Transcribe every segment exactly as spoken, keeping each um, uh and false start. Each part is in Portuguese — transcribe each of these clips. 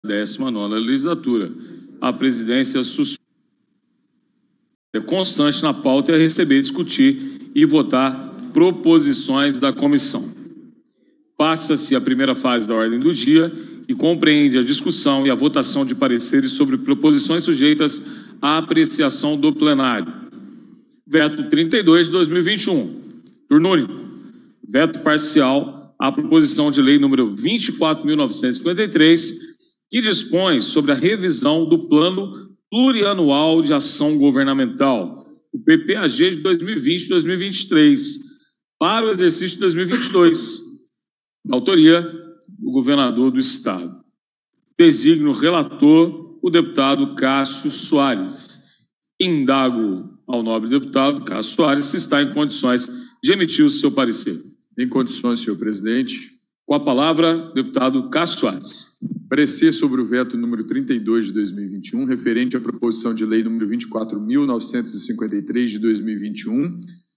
décima nona legislatura. A presidência suspeita constante na pauta é receber, discutir e votar proposições da comissão. Passa-se a primeira fase da ordem do dia, que compreende a discussão e a votação de pareceres sobre proposições sujeitas à apreciação do plenário. Veto trinta e dois de dois mil e vinte e um. Turno único. Veto parcial à proposição de lei número vinte e quatro mil novecentos e cinquenta e três, que dispõe sobre a revisão do Plano Plurianual de Ação Governamental, o P P A G de dois mil e vinte a dois mil e vinte e três, para o exercício de dois mil e vinte e dois, da autoria do governador do Estado. Designo relator o deputado Cássio Soares. Indago ao nobre deputado Cássio Soares se está em condições de emitir o seu parecer. Em condições, senhor presidente. Com a palavra, deputado Cássio Soares. Parecer sobre o veto número trinta e dois de dois mil e vinte e um, referente à proposição de lei número vinte e quatro mil novecentos e cinquenta e três de dois mil e vinte e um.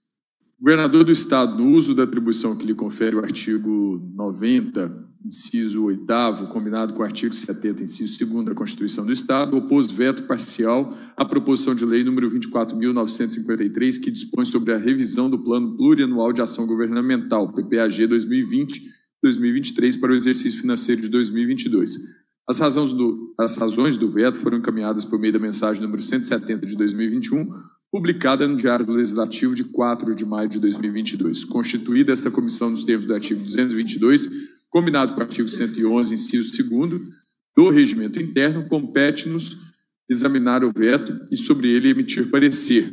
O governador do Estado, no uso da atribuição que lhe confere o artigo noventa, inciso oitavo, combinado com o artigo setenta, inciso segundo da Constituição do Estado, opôs veto parcial à proposição de lei número vinte e quatro mil novecentos e cinquenta e três, que dispõe sobre a revisão do Plano Plurianual de Ação Governamental, P P A G dois mil e vinte a dois mil e vinte e três, para o exercício financeiro de dois mil e vinte e dois. As razões do, as razões do veto foram encaminhadas por meio da mensagem número cento e setenta de dois mil e vinte e um, publicada no Diário Legislativo de quatro de maio de dois mil e vinte e dois. Constituída esta comissão nos termos do artigo duzentos e vinte e dois, combinado com o artigo cento e onze, inciso segundo, do Regimento Interno, compete-nos examinar o veto e sobre ele emitir parecer.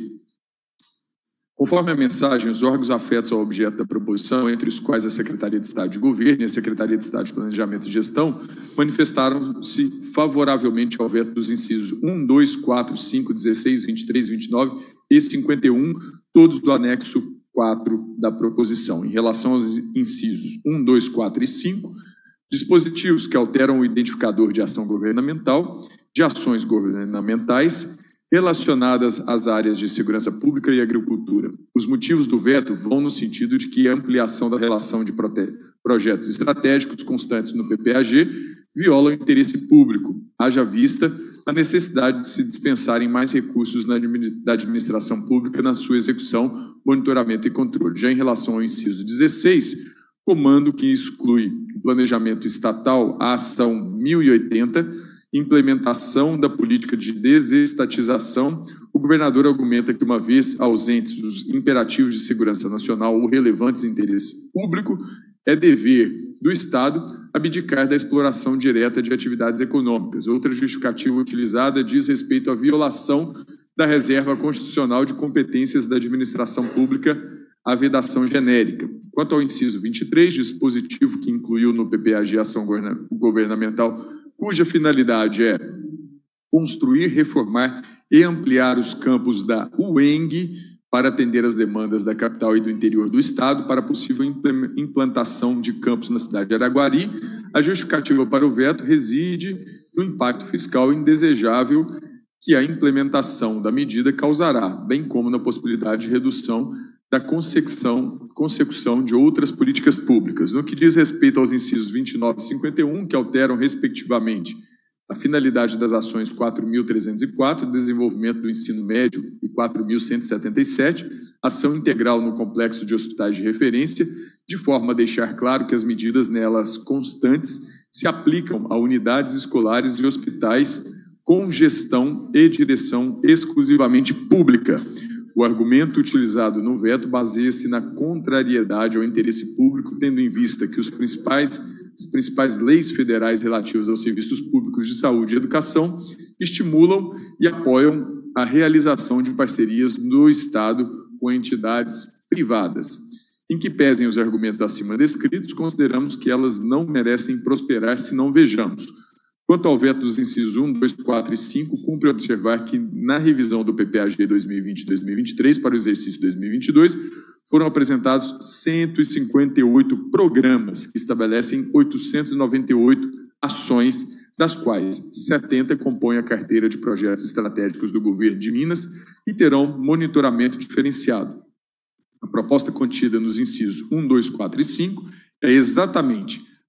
Conforme a mensagem, os órgãos afetos ao objeto da proposição, entre os quais a Secretaria de Estado de Governo e a Secretaria de Estado de Planejamento e Gestão, manifestaram-se favoravelmente ao veto dos incisos um, dois, quatro, cinco, dezesseis, vinte e três, vinte e nove e cinquenta e um, todos do anexo quatro da proposição. Em relação aos incisos um, dois, quatro e cinco, dispositivos que alteram o identificador de ação governamental, de ações governamentais, relacionadas às áreas de segurança pública e agricultura. Os motivos do veto vão no sentido de que a ampliação da relação de projetos estratégicos constantes no P P A G viola o interesse público, haja vista a necessidade de se dispensarem mais recursos na da administração pública na sua execução, monitoramento e controle. Já em relação ao inciso dezesseis, comando que exclui o planejamento estatal, a ação mil e oitenta, implementação da política de desestatização, o governador argumenta que, uma vez ausentes os imperativos de segurança nacional ou relevantes interesse público, é dever do Estado abdicar da exploração direta de atividades econômicas. Outra justificativa utilizada diz respeito à violação da reserva constitucional de competências da administração pública, a vedação genérica. Quanto ao inciso vinte e três, dispositivo que incluiu no P P A G ação governamental, cuja finalidade é construir, reformar e ampliar os campos da U E N G para atender às demandas da capital e do interior do Estado para possível implantação de campos na cidade de Araguari. A justificativa para o veto reside no impacto fiscal indesejável que a implementação da medida causará, bem como na possibilidade de redução da consecução, consecução de outras políticas públicas. No que diz respeito aos incisos vinte e nove e cinquenta e um, que alteram, respectivamente, a finalidade das ações quatro mil trezentos e quatro, desenvolvimento do ensino médio, e quatro mil cento e setenta e sete, ação integral no complexo de hospitais de referência, de forma a deixar claro que as medidas nelas constantes se aplicam a unidades escolares e hospitais com gestão e direção exclusivamente pública. O argumento utilizado no veto baseia-se na contrariedade ao interesse público, tendo em vista que os principais, as principais leis federais relativas aos serviços públicos de saúde e educação estimulam e apoiam a realização de parcerias do Estado com entidades privadas. Em que pesem os argumentos acima descritos, consideramos que elas não merecem prosperar se não vejamos. Quanto ao veto dos incisos um, dois, quatro e cinco, cumpre observar que, na revisão do P P A G dois mil e vinte a dois mil e vinte e três para o exercício dois mil e vinte e dois, foram apresentados cento e cinquenta e oito programas que estabelecem oitocentas e noventa e oito ações, das quais setenta compõem a carteira de projetos estratégicos do governo de Minas e terão monitoramento diferenciado. A proposta contida nos incisos um, dois, quatro e cinco é exatamente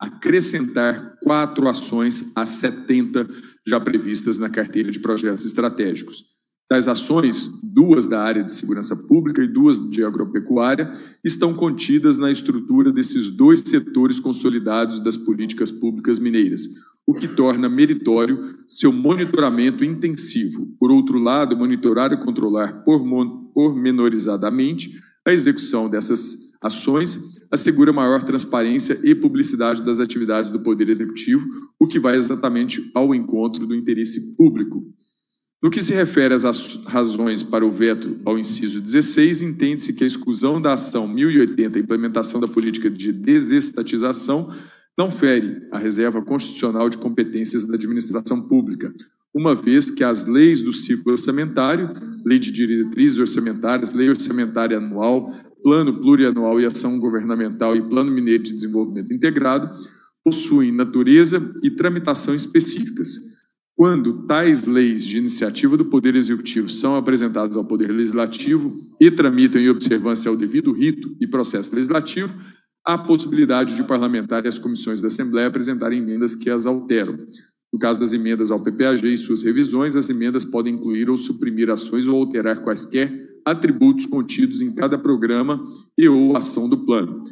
acrescentar quatro ações às setenta já previstas na carteira de projetos estratégicos. Tais ações, duas da área de segurança pública e duas de agropecuária, estão contidas na estrutura desses dois setores consolidados das políticas públicas mineiras, o que torna meritório seu monitoramento intensivo. Por outro lado, monitorar e controlar pormenorizadamente a execução dessas ações assegura maior transparência e publicidade das atividades do Poder Executivo, o que vai exatamente ao encontro do interesse público. No que se refere às razões para o veto ao inciso dezesseis, entende-se que a exclusão da ação mil e oitenta, a implementação da política de desestatização, não fere a reserva constitucional de competências da administração pública, uma vez que as leis do ciclo orçamentário, Lei de Diretrizes Orçamentárias, Lei Orçamentária Anual, Plano Plurianual e Ação Governamental e Plano Mineiro de Desenvolvimento Integrado, possuem natureza e tramitação específicas. Quando tais leis de iniciativa do Poder Executivo são apresentadas ao Poder Legislativo e tramitam em observância ao devido rito e processo legislativo, há possibilidade de parlamentar e as comissões da Assembleia apresentarem emendas que as alteram. No caso das emendas ao P P A G e suas revisões, as emendas podem incluir ou suprimir ações ou alterar quaisquer atributos contidos em cada programa e ou ação do plano.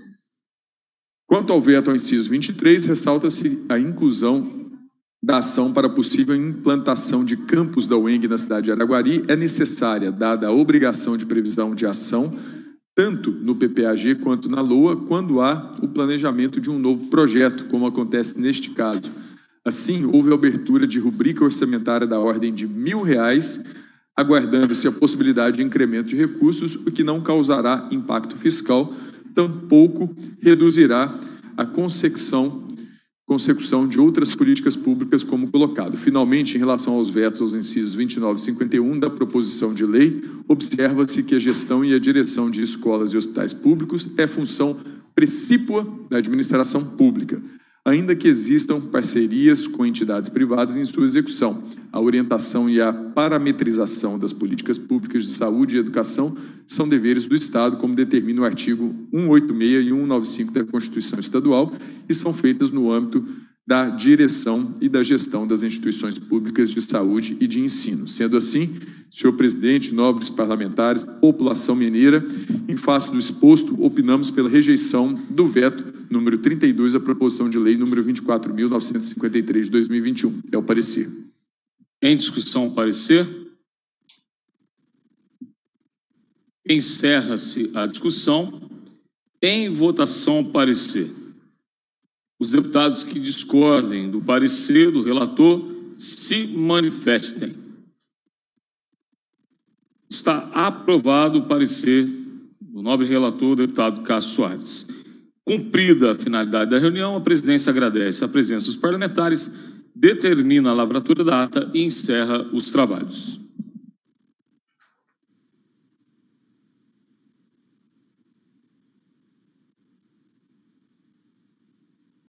Quanto ao veto ao inciso vinte e três, ressalta-se a inclusão da ação para possível implantação de campus da U E N G na cidade de Araguari é necessária, dada a obrigação de previsão de ação, tanto no P P A G quanto na LOA, quando há o planejamento de um novo projeto, como acontece neste caso. Assim, houve a abertura de rubrica orçamentária da ordem de mil reais, aguardando-se a possibilidade de incremento de recursos, o que não causará impacto fiscal, tampouco reduzirá a consecução consecução de outras políticas públicas como colocado. Finalmente, em relação aos vetos aos incisos vinte e nove e cinquenta e um da proposição de lei, observa-se que a gestão e a direção de escolas e hospitais públicos é função precípua da administração pública, ainda que existam parcerias com entidades privadas em sua execução. A orientação e a parametrização das políticas públicas de saúde e educação são deveres do Estado, como determina o artigo cento e oitenta e seis e cento e noventa e cinco da Constituição Estadual, e são feitas no âmbito da direção e da gestão das instituições públicas de saúde e de ensino. Sendo assim, senhor presidente, nobres parlamentares, população mineira, em face do exposto, opinamos pela rejeição do veto número trinta e dois à proposição de lei número vinte e quatro mil novecentos e cinquenta e três de dois mil e vinte e um. É o parecer. Em discussão, o parecer. Encerra-se a discussão. Em votação, o parecer. Os deputados que discordem do parecer do relator se manifestem. Está aprovado o parecer do nobre relator, deputado Cássio Soares. Cumprida a finalidade da reunião, a presidência agradece a presença dos parlamentares, determina a lavratura da ata e encerra os trabalhos.